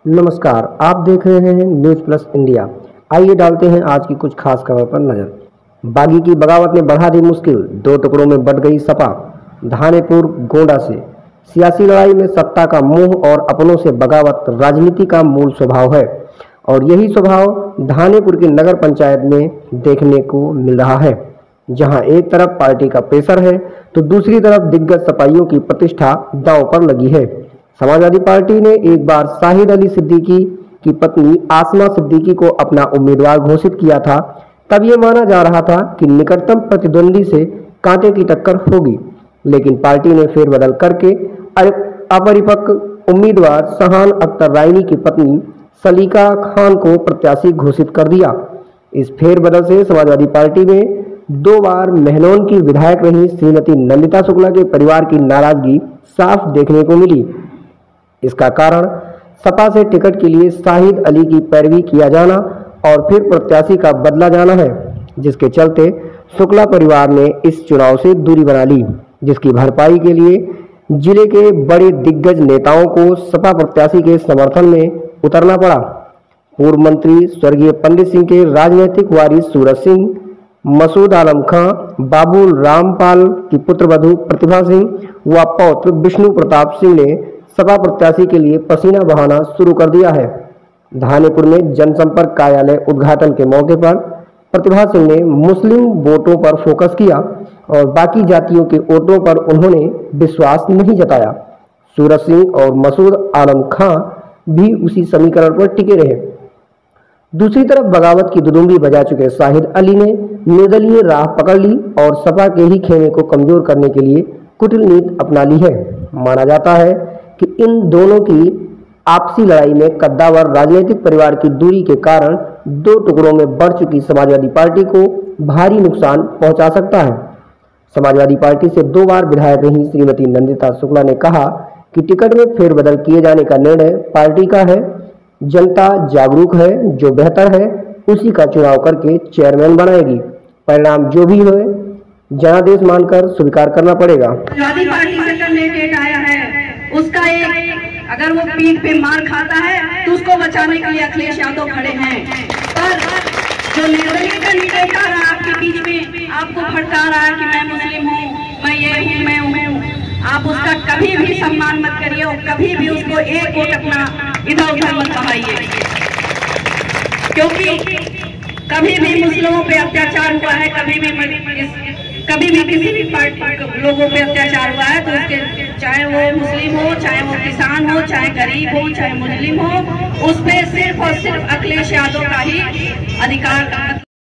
नमस्कार, आप देख रहे हैं न्यूज़ प्लस इंडिया। आइए डालते हैं आज की कुछ खास खबर पर नजर। बागी की बगावत ने बढ़ा दी मुश्किल, दो टुकड़ों में बंट गई सपा। धानेपुर गोंडा से सियासी लड़ाई में सत्ता का मोह और अपनों से बगावत राजनीति का मूल स्वभाव है और यही स्वभाव धानेपुर की नगर पंचायत में देखने को मिल रहा है, जहां एक तरफ पार्टी का प्रेशर है तो दूसरी तरफ दिग्गज सपाइयों की प्रतिष्ठा दांव पर लगी है। समाजवादी पार्टी ने एक बार शाहिद अली सिद्दीकी की पत्नी आसमा सिद्दीकी को अपना उम्मीदवार घोषित किया था। तब ये माना जा रहा था कि निकटतम प्रतिद्वंदी से कांटे की टक्कर होगी, लेकिन पार्टी ने फेरबदल करके अपरिपक्व उम्मीदवार सहान अख्तर रायनी की पत्नी सलीका खान को प्रत्याशी घोषित कर दिया। इस फेरबदल से समाजवादी पार्टी में 2 बार महनौन की विधायक रही श्रीमती नंदिता शुक्ला के परिवार की नाराजगी साफ देखने को मिली। इसका कारण सपा से टिकट के लिए शाहिद अली की पैरवी किया जाना और फिर प्रत्याशी का बदला जाना है, जिसके चलते शुक्ला परिवार ने इस चुनाव से दूरी बना ली, जिसकी भरपाई के लिए जिले के बड़े दिग्गज नेताओं को सपा प्रत्याशी के समर्थन में उतरना पड़ा। पूर्व मंत्री स्वर्गीय पंडित सिंह के राजनीतिक वारिस सूरज सिंह, मसूद आलम खां, बाबू रामपाल की पुत्रवधू प्रतिभा सिंह व पौत्र विष्णु प्रताप सिंह ने सपा प्रत्याशी के लिए पसीना बहाना शुरू कर दिया है। धानेपुर में जनसंपर्क कार्यालय उद्घाटन के मौके पर प्रतिभा सिंह ने मुस्लिम वोटों पर फोकस किया और बाकी जातियों के वोटों पर उन्होंने विश्वास नहीं जताया। सूरज सिंह और मसूद आलम खां भी उसी समीकरण पर टिके रहे। दूसरी तरफ बगावत की दुदुम्बी बजा चुके शाहिद अली ने निर्दलीय राह पकड़ ली और सपा के ही खेमे को कमजोर करने के लिए कुटिल नीति अपना ली है। माना जाता है कि इन दोनों की आपसी लड़ाई में कद्दावर राजनीतिक परिवार की दूरी के कारण 2 टुकड़ों में बढ़ चुकी समाजवादी पार्टी को भारी नुकसान पहुंचा सकता है। समाजवादी पार्टी से 2 बार विधायक रही श्रीमती नंदिता शुक्ला ने कहा कि टिकट में फेरबदल किए जाने का निर्णय पार्टी का है। जनता जागरूक है, जो बेहतर है उसी का चुनाव करके चेयरमैन बनाएगी। परिणाम जो भी हो जनादेश मानकर स्वीकार करना पड़ेगा। समाजवादी पार्टी से कैंडिडेट आया है, उसका एक अगर वो पीठ पे मार खाता है तो उसको बचाने के लिए अखिलेश यादव खड़े हैं। पर जो निर्दलीय कैंडिडेट आ रहा है आपके बीच में, आपको भड़का रहा है कि मैं मुस्लिम हूँ, मैं ये हूँ, मैं हूँ, आप उसका कभी भी सम्मान मत करिए और कभी भी उसको एक वोट अपना इधर उधर मत बहाइए, क्योंकि कभी भी मुस्लिमों पे अत्याचार हुआ है, कभी भी किसी भी पार्टी लोगों पे अत्याचार हुआ है तो उसके चाहे वो मुस्लिम हो, चाहे वो किसान हो, चाहे गरीब हो, चाहे मुस्लिम हो, उस पे सिर्फ और सिर्फ अखिलेश यादव का ही अधिकार